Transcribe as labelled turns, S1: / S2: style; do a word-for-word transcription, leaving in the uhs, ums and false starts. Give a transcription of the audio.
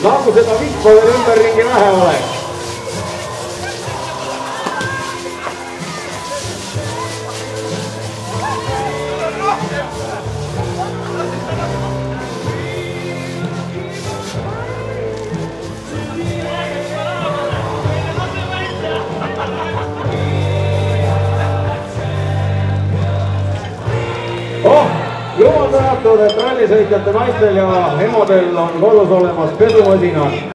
S1: nagu seda vihma veel ümberringi vähe oleks. Oh, jumal tänatud, et rallisõitjate naistel ja emadel on kodus olemas pesumasinad.